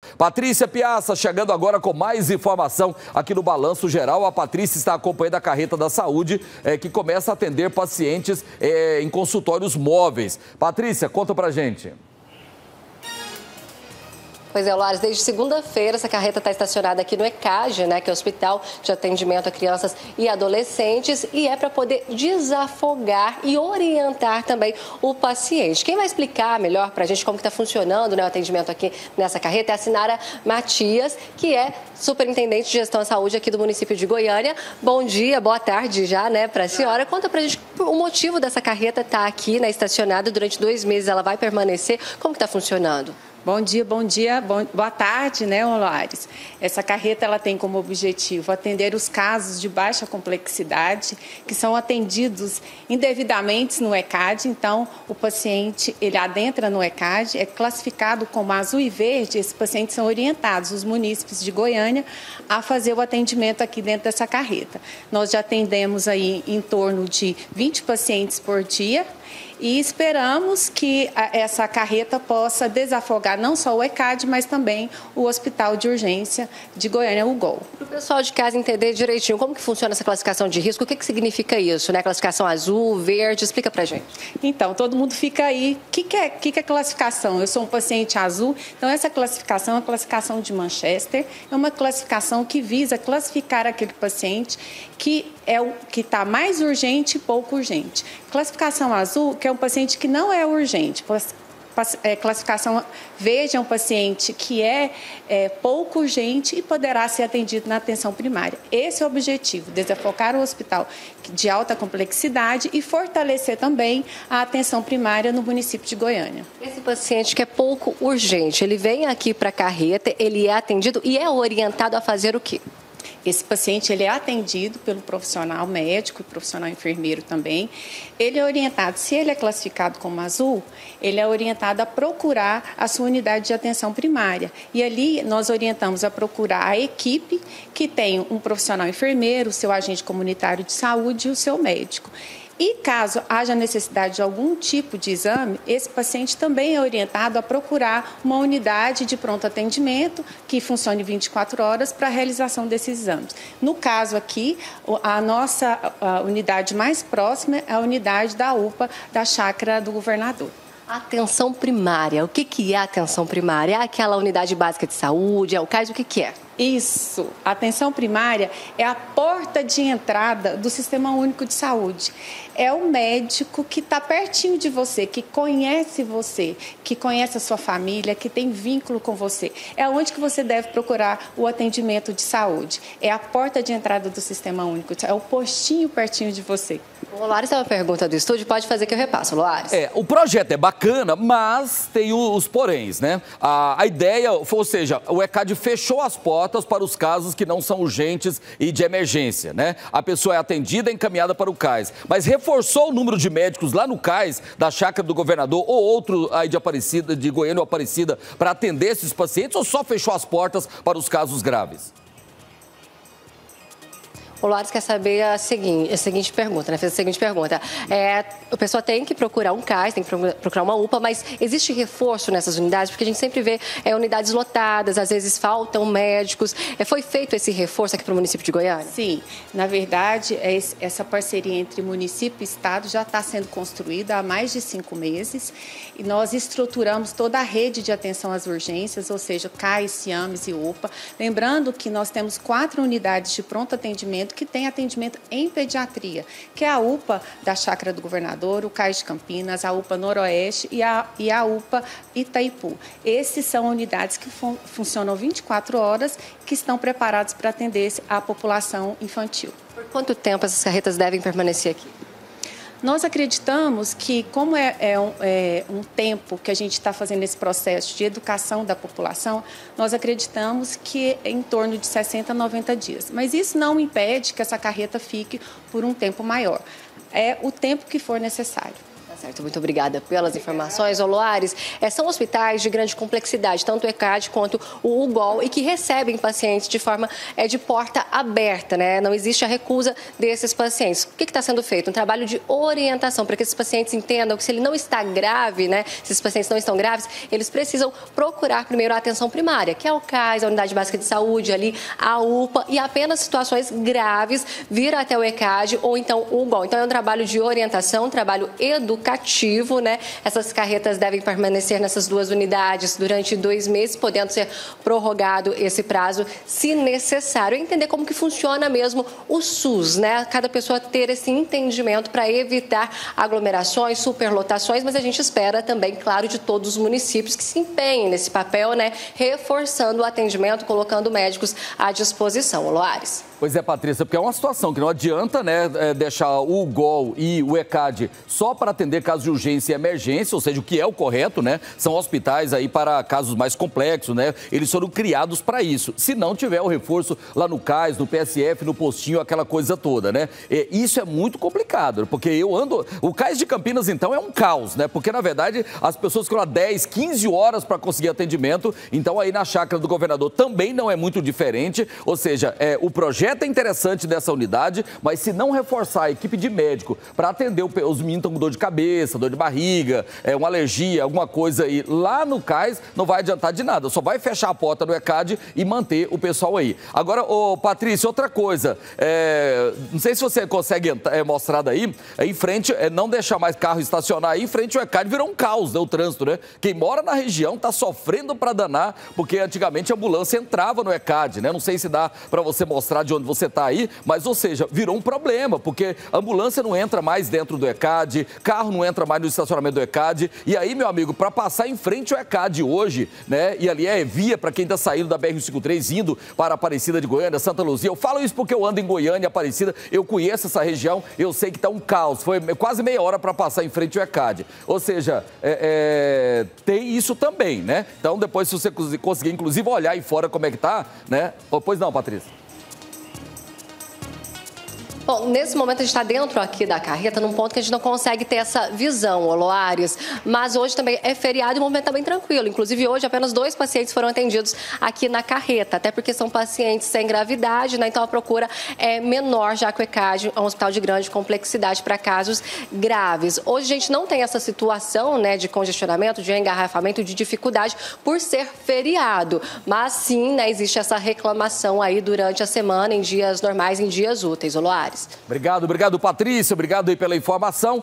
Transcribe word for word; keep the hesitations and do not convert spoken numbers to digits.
Patrícia Piazza chegando agora com mais informação aqui no Balanço Geral. A Patrícia está acompanhando a carreta da saúde é, que começa a atender pacientes é, em consultórios móveis. Patrícia, conta pra gente. Pois é, Loares, desde segunda-feira essa carreta está estacionada aqui no ECAD, né, que é o Hospital de Atendimento a Crianças e Adolescentes, e é para poder desafogar e orientar também o paciente. Quem vai explicar melhor para a gente como está funcionando, né, o atendimento aqui nessa carreta é a Sinara Matias, que é superintendente de gestão à saúde aqui do município de Goiânia. Bom dia, boa tarde já, né, para a senhora. Conta para a gente o motivo dessa carreta estar aqui, né, estacionada durante dois meses. Ela vai permanecer? Como que está funcionando? Bom dia, bom dia, bom, boa tarde, né, Loares? Essa carreta ela tem como objetivo atender os casos de baixa complexidade que são atendidos indevidamente no ECAD. Então, o paciente ele adentra no ECAD, é classificado como azul e verde. Esses pacientes são orientados, os munícipes de Goiânia, a fazer o atendimento aqui dentro dessa carreta. Nós já atendemos aí em torno de vinte pacientes por dia. E esperamos que essa carreta possa desafogar não só o ECAD, mas também o Hospital de Urgência de Goiânia, o GOL. Para o pessoal de casa entender direitinho como que funciona essa classificação de risco, o que, que significa isso, né? Classificação azul, verde, explica pra gente. Então, todo mundo fica aí, o que, que, é, que, que é classificação? Eu sou um paciente azul, então essa classificação é uma classificação de Manchester, é uma classificação que visa classificar aquele paciente que é o que está mais urgente e pouco urgente. Classificação azul, que é um paciente que não é urgente. É, classificação verde é um paciente que é, é pouco urgente e poderá ser atendido na atenção primária. Esse é o objetivo, desafocar o hospital de alta complexidade e fortalecer também a atenção primária no município de Goiânia. Esse paciente que é pouco urgente, ele vem aqui para a carreta, ele é atendido e é orientado a fazer o quê? Esse paciente ele é atendido pelo profissional médico e profissional enfermeiro também. Ele é orientado, se ele é classificado como azul, ele é orientado a procurar a sua unidade de atenção primária. E ali nós orientamos a procurar a equipe que tem um profissional enfermeiro, o seu agente comunitário de saúde e o seu médico. E caso haja necessidade de algum tipo de exame, esse paciente também é orientado a procurar uma unidade de pronto atendimento que funcione vinte e quatro horas para a realização desses exames. No caso aqui, a nossa a unidade mais próxima é a unidade da U P A da Chácara do Governador. Atenção primária, o que, que é atenção primária? É aquela unidade básica de saúde, é o CAIS, o que, que é? Isso, a atenção primária é a porta de entrada do Sistema Único de Saúde. É o médico que está pertinho de você, que conhece você, que conhece a sua família, que tem vínculo com você. É onde que você deve procurar o atendimento de saúde. É a porta de entrada do Sistema Único, é o postinho pertinho de você. O Loares tem uma pergunta do estúdio, pode fazer que eu repasso, Loares. É, o projeto é bacana, mas tem os poréns, né? A, a ideia, ou seja, o ECAD fechou as portas para os casos que não são urgentes e de emergência, né? A pessoa é atendida e encaminhada para o CAIS, mas reforçou o número de médicos lá no CAIS da Chácara do Governador ou outro aí de Aparecida, de Goiânia ou Aparecida, para atender esses pacientes, ou só fechou as portas para os casos graves? O Loares quer saber a seguinte, a seguinte pergunta, né? Fez a seguinte pergunta. É, a pessoa tem que procurar um CAIS, tem que procurar uma U P A, mas existe reforço nessas unidades? Porque a gente sempre vê é, unidades lotadas, às vezes faltam médicos. É, foi feito esse reforço aqui para o município de Goiânia? Sim, na verdade, é esse, essa parceria entre município e estado já está sendo construída há mais de cinco meses e nós estruturamos toda a rede de atenção às urgências, ou seja, CAIS, CIAMES e U P A. Lembrando que nós temos quatro unidades de pronto atendimento que tem atendimento em pediatria, que é a U P A da Chácara do Governador, o CAIS de Campinas, a U P A Noroeste e a, e a U P A Itaipu. Esses são unidades que fun funcionam vinte e quatro horas, que estão preparados para atender a população infantil. Por quanto tempo essas carretas devem permanecer aqui? Nós acreditamos que, como é, é, um, é um tempo que a gente está fazendo esse processo de educação da população, nós acreditamos que é em torno de sessenta a noventa dias. Mas isso não impede que essa carreta fique por um tempo maior. É o tempo que for necessário. Tá Certo, muito obrigada pelas informações. Ô, Loares, é, são hospitais de grande complexidade, tanto o ECAD quanto o UGOL, e que recebem pacientes de forma é, de porta aberta, né? Não existe a recusa desses pacientes. O que está sendo feito? Um trabalho de orientação para que esses pacientes entendam que se ele não está grave, né? Se esses pacientes não estão graves, eles precisam procurar primeiro a atenção primária, que é o C A S, a Unidade Básica de Saúde, ali, a U P A, e apenas situações graves vir até o ECAD ou então o UGOL. Então é um trabalho de orientação, um trabalho educativo. Cativo, né? Essas carretas devem permanecer nessas duas unidades durante dois meses, podendo ser prorrogado esse prazo, se necessário. Entender como que funciona mesmo o SUS, né? Cada pessoa ter esse entendimento para evitar aglomerações, superlotações, mas a gente espera também, claro, de todos os municípios que se empenhem nesse papel, né? Reforçando o atendimento, colocando médicos à disposição. Loares. Pois é, Patrícia, porque é uma situação que não adianta, né, deixar o UGOL e o ECAD só para atender casos de urgência e emergência, ou seja, o que é o correto, né? São hospitais aí para casos mais complexos, né? Eles foram criados para isso. Se não tiver o reforço lá no C A S, no P S F, no postinho, aquela coisa toda, né? E isso é muito complicado, porque eu ando... O C A S de Campinas, então, é um caos, né? Porque, na verdade, as pessoas ficam lá dez, quinze horas para conseguir atendimento. Então, aí na chácara do governador também não é muito diferente. Ou seja, é, o projeto é interessante dessa unidade, mas se não reforçar a equipe de médico para atender os meninos com dor de cabeça, dor de barriga, é, uma alergia, alguma coisa aí lá no C A S, não vai adiantar de nada. Só vai fechar a porta do ECAD e manter o pessoal aí. Agora, ô, Patrícia, outra coisa. É, não sei se você consegue é, mostrar daí, é, em frente, é, não deixar mais carro estacionar aí, em frente ao ECAD virou um caos, né, o trânsito, né? Quem mora na região está sofrendo para danar, porque antigamente a ambulância entrava no ECAD, né? Não sei se dá para você mostrar de onde você está aí, mas, ou seja, virou um problema, porque a ambulância não entra mais dentro do ECAD, carro não entra mais no estacionamento do ECAD, e aí, meu amigo, para passar em frente ao ECAD hoje, né, e ali é via para quem está saindo da B R cento e cinquenta e três, indo para Aparecida de Goiânia, Santa Luzia, eu falo isso porque eu ando em Goiânia, Aparecida, eu conheço essa região, eu sei que está um caos, foi quase meia hora para passar em frente ao ECAD, ou seja, é, é, tem isso também, né, então depois se você conseguir, inclusive, olhar aí fora como é que tá, né, pois não, Patrícia? Bom, nesse momento a gente está dentro aqui da carreta, num ponto que a gente não consegue ter essa visão, Loares, mas hoje também é feriado e o momento está bem tranquilo. Inclusive hoje apenas dois pacientes foram atendidos aqui na carreta, até porque são pacientes sem gravidade, né? Então a procura é menor, já que o ECAD é um hospital de grande complexidade para casos graves. Hoje a gente não tem essa situação, né, de congestionamento, de engarrafamento, de dificuldade por ser feriado, mas sim, né, existe essa reclamação aí durante a semana, em dias normais, em dias úteis, Loares. Obrigado, obrigado, Patrícia. Obrigado aí pela informação.